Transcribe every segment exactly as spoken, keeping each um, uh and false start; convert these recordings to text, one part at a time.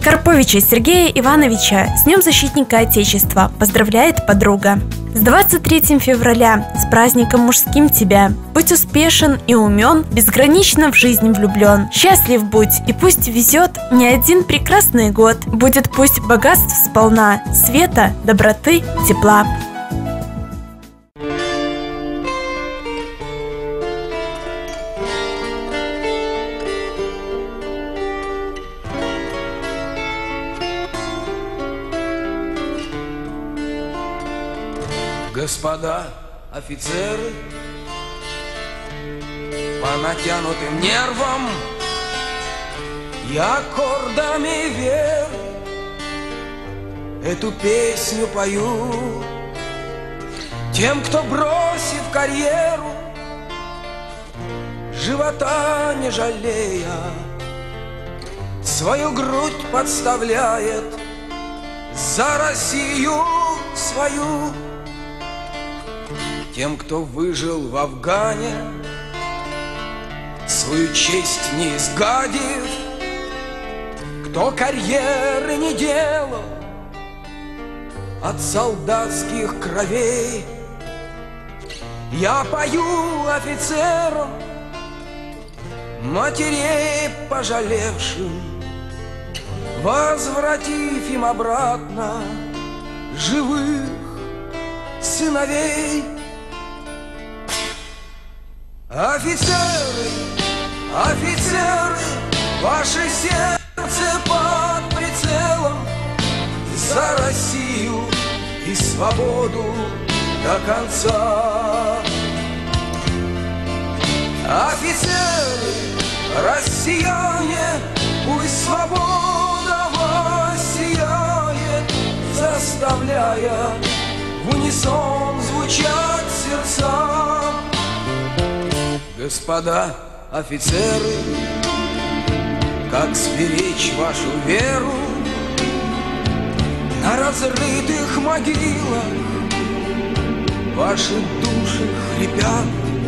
Карповича Сергея Ивановича с Днем Защитника Отечества поздравляет подруга. С двадцать третьим февраля, с праздником мужским тебя! Будь успешен и умен, безгранично в жизнь влюблен. Счастлив будь, и пусть везет не один прекрасный год. Будет пусть богатств сполна, света, доброты, тепла. Господа офицеры, по натянутым нервам и аккордами веры эту песню пою тем, кто, бросив карьеру, живота не жалея, свою грудь подставляет за Россию свою. Тем, кто выжил в Афгане, свою честь не изгадив, кто карьеры не делал от солдатских кровей, я пою офицерам, матерей пожалевшим, возвратив им обратно живых сыновей. Офицеры, офицеры, ваше сердце под прицелом за Россию и свободу до конца. Офицеры, россияне, пусть свобода воссияет, заставляя в унисон звучать сердца. Господа офицеры, как сберечь вашу веру на разрытых могилах? Ваши души хрипят.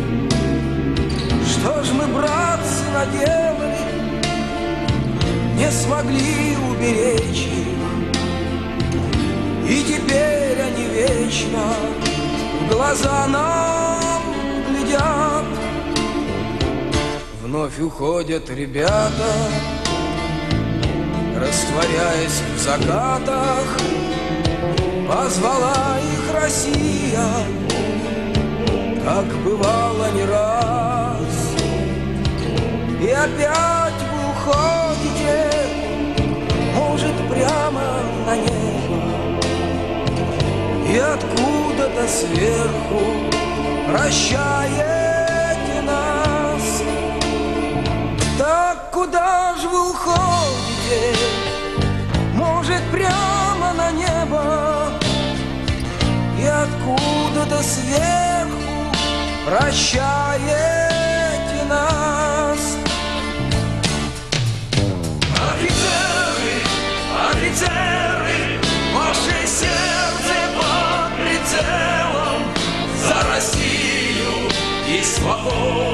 Что ж мы, братцы, наделали, не смогли уберечь их, и теперь они вечно в глаза нам глядят. Вновь уходят ребята, растворяясь в закатах, позвала их Россия, как бывало не раз. И опять вы уходите, может, прямо на небо, и откуда-то сверху прощаете нас. Так куда ж вы уходите? Может, прямо на небо, и откуда-то сверху прощаете нас. Офицеры, офицеры, ваше сердце под прицелом за Россию и свободу